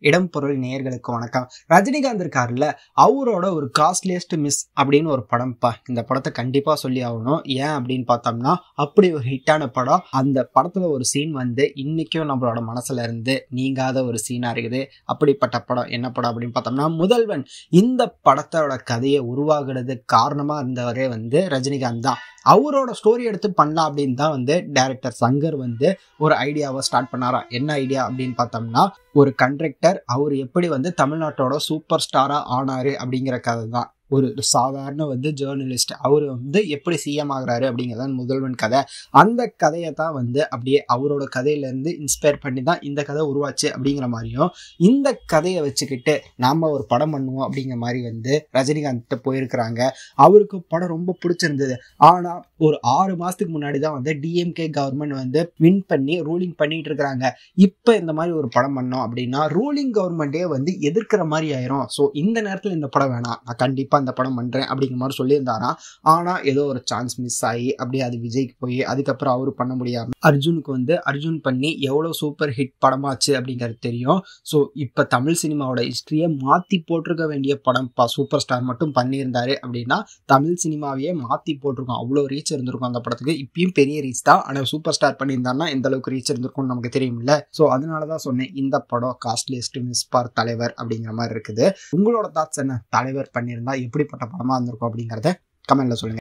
இடம் பொருள் நேயர்களுக்கு வணக்கம். ரஜினிகாந்த் இருக்காருல்ல, அவரோட ஒரு காஸ்ட்லியஸ்ட் மிஸ் அப்படின்னு ஒரு படம்ப்பா. இந்த படத்தை கண்டிப்பா சொல்லி ஆகணும். ஏன் அப்படின்னு பார்த்தோம்னா, அப்படி ஒரு ஹிட்டான படம். அந்த படத்துல ஒரு சீன் வந்து இன்னைக்கும் நம்மளோட மனசுல இருந்து நீங்காத ஒரு சீனா இருக்குது. அப்படிப்பட்ட படம் என்ன படம் அப்படின்னு பார்த்தோம்னா, முதல்வன். இந்த படத்தோட கதையை உருவாகுறதுக்கு காரணமா இருந்தவரே வந்து ரஜினிகாந்த் தான். அவரோட ஸ்டோரி எடுத்து பண்ணலாம் அப்படின்னு தான் வந்து டைரக்டர் சங்கர் வந்து ஒரு ஐடியாவை ஸ்டார்ட் பண்ணாரா. என்ன ஐடியா அப்படின்னு பார்த்தோம்னா, ஒரு கண்டக்டர் அவர் எப்படி வந்து தமிழ்நாட்டோட சூப்பர் ஸ்டாரா ஆனாரு அப்படிங்கிற கதை தான். ஒரு சாதாரண வந்து ஜேர்னலிஸ்ட் அவர் வந்து எப்படி சிஎம் ஆகுறாரு அப்படிங்கிறதான் முதல்வன் கதை. அந்த கதையை தான் வந்து அப்படியே அவரோட கதையிலேருந்து இன்ஸ்பயர் பண்ணி தான் இந்த கதை உருவாச்சு அப்படிங்கிற மாதிரியும், இந்த கதையை வச்சுக்கிட்டு நாம் ஒரு படம் பண்ணுவோம் அப்படிங்கிற மாதிரி வந்து ரஜினிகாந்த் போயிருக்கிறாங்க. அவருக்கு படம் ரொம்ப பிடிச்சிருந்தது. ஆனால் ஒரு 6 மாதத்துக்கு முன்னாடி தான் வந்து டிஎம்கே கவர்மெண்ட் வந்து வின் பண்ணி ரூலிங் பண்ணிட்டு இருக்கிறாங்க. இப்போ இந்த மாதிரி ஒரு படம் பண்ணோம் அப்படின்னா ரூலிங் கவர்மெண்ட்டே வந்து எதிர்க்கிற மாதிரி ஆயிரும். ஸோ இந்த நேரத்தில் இந்த படம் வேணாம், நான் கண்டிப்பாக இந்த படம் பண்ணுறேன் அப்படிங்கிற மாதிரி சொல்லியிருந்தாராம். ஆனால் ஏதோ ஒரு சான்ஸ் மிஸ் ஆகி அப்படியே அது விஜய்க்கு போய் அதுக்கப்புறம் அவரு பண்ண முடியாமல் அர்ஜுனுக்கு வந்து அர்ஜுன் பண்ணி எவ்வளோ சூப்பர் ஹிட் படமாச்சு அப்படிங்கிறது தெரியும். ஸோ இப்போ தமிழ் சினிமாவோட ஹிஸ்ட்ரியை மாற்றி போட்டிருக்க வேண்டிய படம் சூப்பர் ஸ்டார் மட்டும் பண்ணியிருந்தாரு அப்படின்னா தமிழ் சினிமாவையே மாற்றி போட்டிருக்கோம். அவ்வளோ ரீச் இருந்திருக்கும் அந்த படத்துக்கு. இப்பயும் பெரிய ரீச் தான். ஆனால் சூப்பர் ஸ்டார் பண்ணியிருந்தாருன்னா எந்த அளவுக்கு ரீச் இருந்திருக்கும்னு நமக்கு தெரியும்ல. ஸோ அதனால தான் சொன்னேன், இந்த படம் காஸ்ட்லியஸ்ட் மிஸ் ஃபார் தலைவர் அப்படிங்கிற மாதிரி இருக்குது. உங்களோட தாட்ஸ் என்ன? தலைவர் பண்ணியிருந்தா எப்படிப்பட்ட படமா இருந்திருக்கும் அப்படிங்கிறத கமெண்ட்ல சொல்லுங்க.